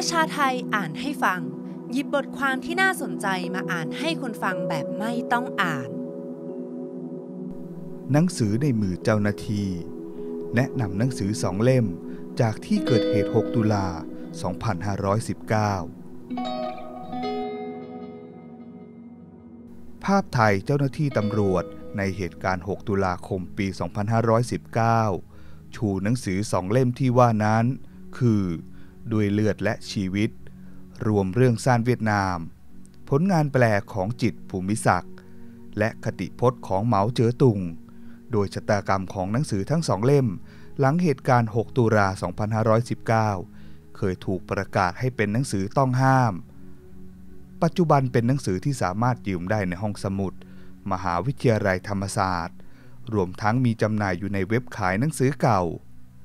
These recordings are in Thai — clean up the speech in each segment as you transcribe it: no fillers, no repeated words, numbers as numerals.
ประชาไทยอ่านให้ฟังหยิบบทความที่น่าสนใจมาอ่านให้คนฟังแบบไม่ต้องอ่านหนังสือในมือเจ้าหน้าที่แนะนำหนังสือ2 เล่มจากที่เกิดเหตุ6 ตุลา 2519 ภาพถ่ายเจ้าหน้าที่ตำรวจในเหตุการณ์6 ตุลาคมปี 2519 ชูหนังสือ2 เล่มที่ว่านั้นคือด้วยเลือดและชีวิตรวมเรื่องซ่านเวียดนามผลงานแปลของจิตร ภูมิศักดิ์และคติพจน์ของเหมาเจ๋อตุงโดยชะตากรรมของหนังสือทั้ง2 เล่มหลังเหตุการณ์6 ตุลา 2519 เคยถูกประกาศให้เป็นหนังสือต้องห้ามปัจจุบันเป็นหนังสือที่สามารถยืมได้ในห้องสมุดมหาวิทยาลัยธรรมศาสตร์รวมทั้งมีจำหน่ายอยู่ในเว็บขายหนังสือเก่า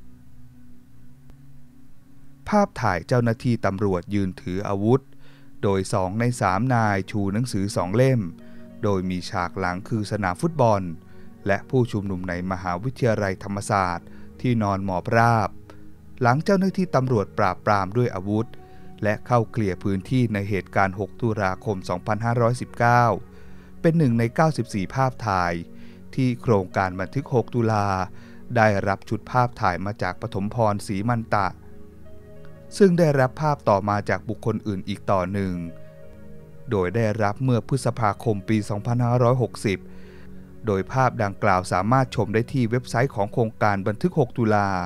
ภาพถ่ายเจ้าหน้าที่ตำรวจยืนถืออาวุธโดย2 ใน 3 นายชูหนังสือ2 เล่มโดยมีฉากหลังคือสนามฟุตบอลและผู้ชุมนุมในมหาวิทยาลัยธรรมศาสตร์ที่นอนหมอบราบหลังเจ้าหน้าที่ตำรวจปราบปรามด้วยอาวุธและเข้าเคลียร์พื้นที่ในเหตุการณ์6 ตุลาคม 2519 เป็น1 ใน 94 ภาพถ่ายที่โครงการบันทึก6 ตุลาได้รับชุดภาพถ่ายมาจากปฐมพร ศรีมันตะซึ่งได้รับภาพต่อมาจากบุคคลอื่นอีกต่อหนึ่งโดยได้รับเมื่อพฤษภาคมปี 2560 โดยภาพดังกล่าวสามารถชมได้ที่เว็บไซต์ของโครงการบันทึก6 ตุลา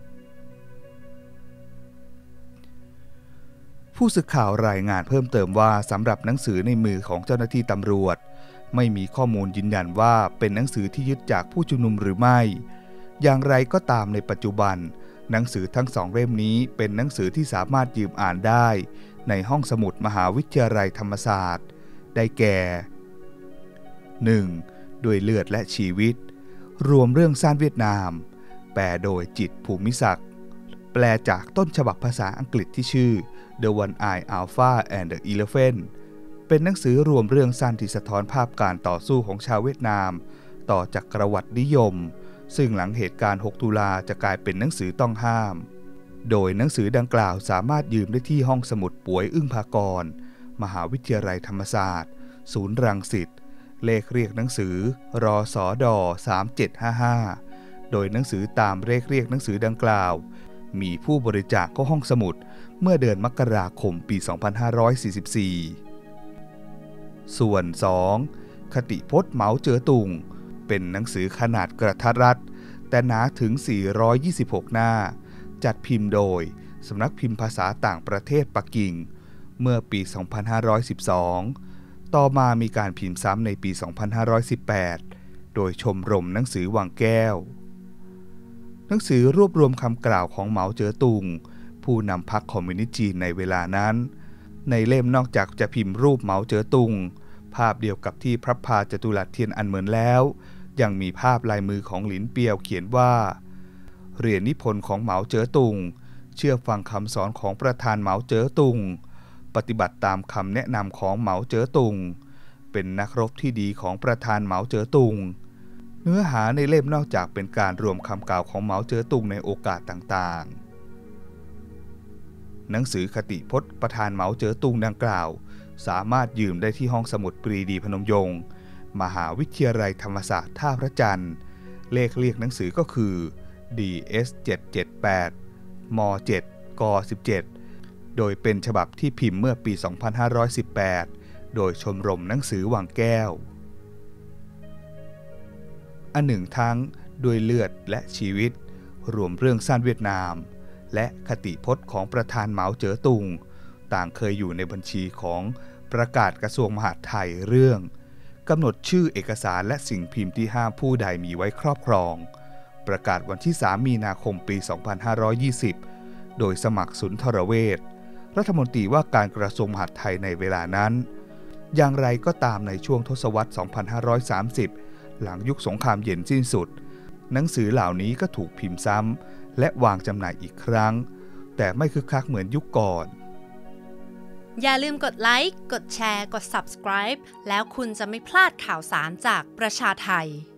ผู้สื่อข่าวรายงานเพิ่มเติมว่าสำหรับหนังสือในมือของเจ้าหน้าที่ตำรวจไม่มีข้อมูลยืนยันว่าเป็นหนังสือที่ยึดจากผู้ชุมนุมหรือไม่อย่างไรก็ตามในปัจจุบันหนังสือทั้ง2 เล่มนี้เป็นหนังสือที่สามารถยืมอ่านได้ในห้องสมุดมหาวิทยาลัยธรรมศาสตร์ได้แก่ 1. ด้วยเลือดและชีวิตรวมเรื่องซ่านเวียดนามแปลโดยจิตร ภูมิศักดิ์แปลจากต้นฉบับภาษาอังกฤษที่ชื่อ The One-Eyed Alpha and the Elephant เป็นหนังสือรวมเรื่องสั้นที่สะท้อนภาพการต่อสู้ของชาวเวียดนามต่อจักรวรรดินิยมซึ่งหลังเหตุการณ์6 ตุลาจะกลายเป็นหนังสือต้องห้ามโดยหนังสือดังกล่าวสามารถยืมได้ที่ห้องสมุดป่วยอึ้งภากรมหาวิทยาลัยธรรมศาสตร์ศูนย์รังสิตเลขเรียกหนังสือรสด3755โดยหนังสือตามเลขเรียกหนังสือดังกล่าวมีผู้บริจาคเข้าห้องสมุดเมื่อเดือนมกราคมปี 2544 ส่วน 2. คติพจน์เหมาเจ๋อตุงเป็นหนังสือขนาดกระทัดรัดแต่หนาถึง426 หน้าจัดพิมพ์โดยสำนักพิมพ์ภาษาต่างประเทศปักกิ่งเมื่อปี 2512 ต่อมามีการพิมพ์ซ้ำในปี 2518 โดยชมรมหนังสือวังแก้วหนังสือรวบรวมคำกล่าวของเหมาเจ๋อตุงผู้นำพรรคคอมมิวนิสต์จีนในเวลานั้นในเล่มนอกจากจะพิมพ์รูปเหมาเจ๋อตุงภาพเดียวกับที่พระพาจตุรัสเทียนอันเหมือนแล้วยังมีภาพลายมือของหลินเปียวเขียนว่าเรียนนิพนธ์ของเหมาเจ๋อตุงเชื่อฟังคำสอนของประธานเหมาเจ๋อตุงปฏิบัติตามคำแนะนำของเหมาเจ๋อตุงเป็นนักรบที่ดีของประธานเหมาเจ๋อตุงเนื้อหาในเล่มนอกจากเป็นการรวมคำกล่าวของเหมาเจ๋อตุงในโอกาสต่างๆหนังสือคติพจน์ประธานเหมาเจ๋อตุงดังกล่าวสามารถยืมได้ที่ห้องสมุดปรีดีพนมยงค์มหาวิทยาลัยธรรมศาสตร์ท่าพระจันทร์เลขเรียกหนังสือก็คือ DS 778 ม 7 ก 17โดยเป็นฉบับที่พิมพ์เมื่อปี 2518 โดยชมรมหนังสือวังแก้วอันหนึ่งทั้งด้วยเลือดและชีวิตรวมเรื่องซ่านเวียดนามและคติพจน์ของประธานเหมาเจ๋อตุงต่างเคยอยู่ในบัญชีของประกาศกระทรวงมหาดไทยเรื่องกำหนดชื่อเอกสารและสิ่งพิมพ์ที่ห้ามผู้ใดมีไว้ครอบครองประกาศวันที่ 3 มีนาคม ปี 2520 โดยสมัครสุนทรเวชรัฐมนตรีว่าการกระทรวงมหาดไทยในเวลานั้นอย่างไรก็ตามในช่วงทศวรรษ 2530 หลังยุคสงครามเย็นสิ้นสุดหนังสือเหล่านี้ก็ถูกพิมพ์ซ้ำและวางจำหน่ายอีกครั้งแต่ไม่คึกคักเหมือนยุคก่อนอย่าลืมกดไลค์ กดแชร์ กด Subscribe แล้วคุณจะไม่พลาดข่าวสารจากประชาไทย